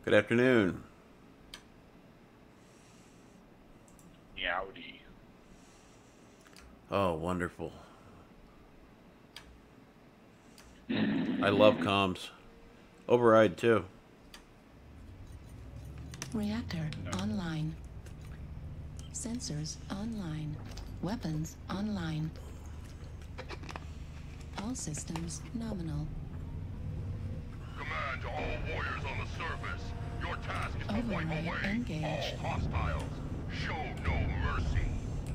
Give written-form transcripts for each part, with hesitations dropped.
Good afternoon. Yowdy. Oh, wonderful. I love comms. Override too. Reactor online. Sensors online. Weapons online. All systems nominal. Command to all warriors on the surface. Your task is to wipe Override away engaged. all hostiles. Show no mercy.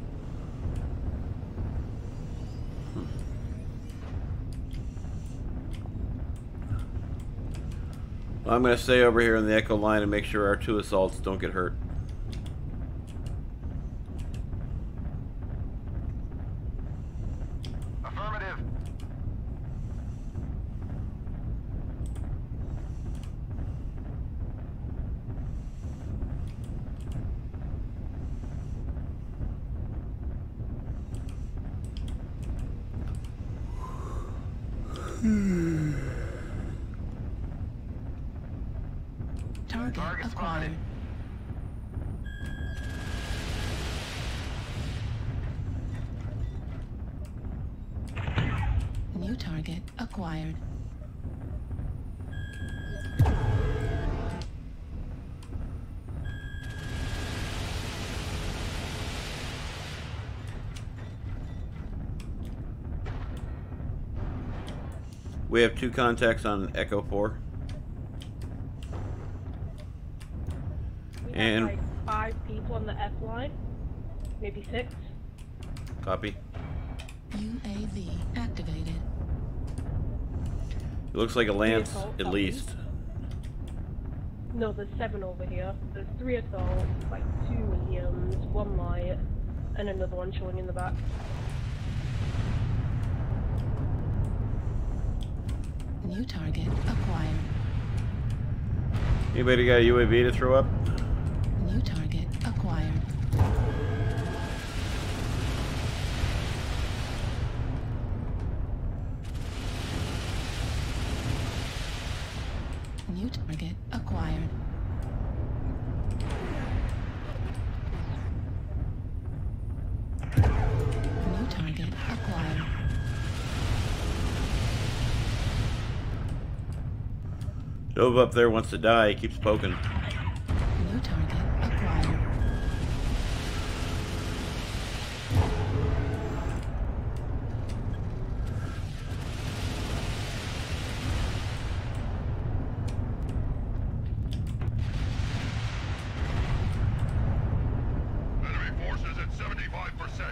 Well, I'm going to stay over here in the Echo line and make sure our two assaults don't get hurt. Affirmative. Target acquired. New target acquired. We have two contacts on Echo 4. We And- have like 5 people on the F line, maybe 6. Copy. UAV activated. It looks like a Lance, assault at least. No, there's 7 over here. There's 3 assaults, like 2 mediums, 1 light, and another one showing in the back. New target acquired. Anybody got a UAV to throw up? New target acquired. New target acquired. New target acquired. Nova up there wants to die. He keeps poking. New target acquired. Enemy forces at 75%.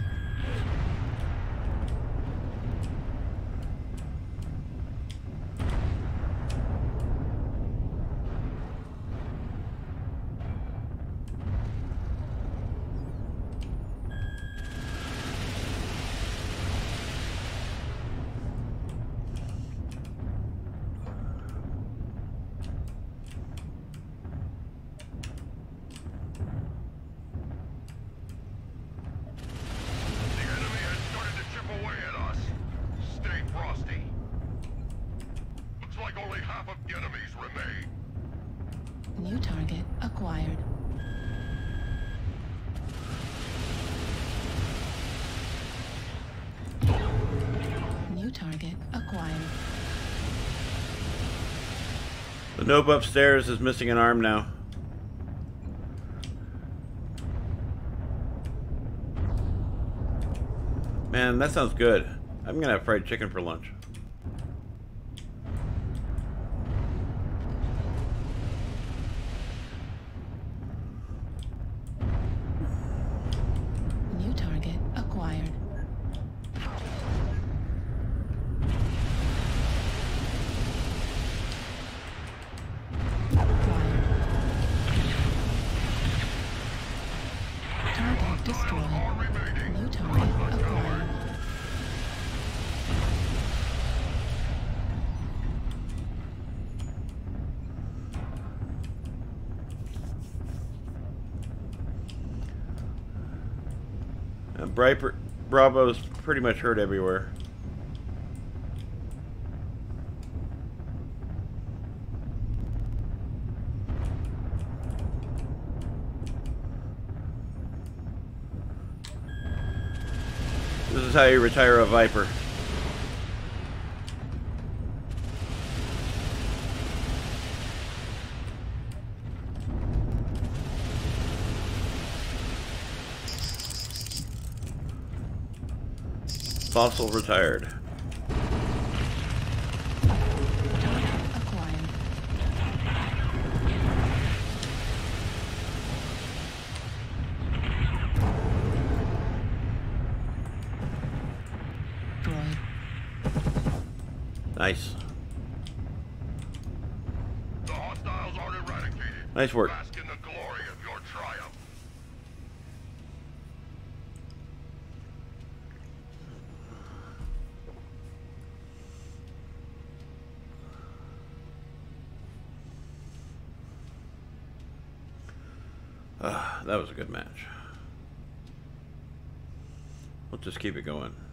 The enemy has started to chip away at us. Stay frosty. Looks like only half of the enemies remain. New target acquired. New target acquired. The Nova upstairs is missing an arm now. Man, that sounds good. I'm gonna have fried chicken for lunch. New target acquired. Acquired. Target destroyed. New target acquired. Bravo's pretty much hurt everywhere. This is how you retire a Viper. Fossil retired. Acquired. Droid. Nice. The hostiles are eradicated. Nice work. Bask in the glory of your triumph. That was a good match. Let's just keep it going.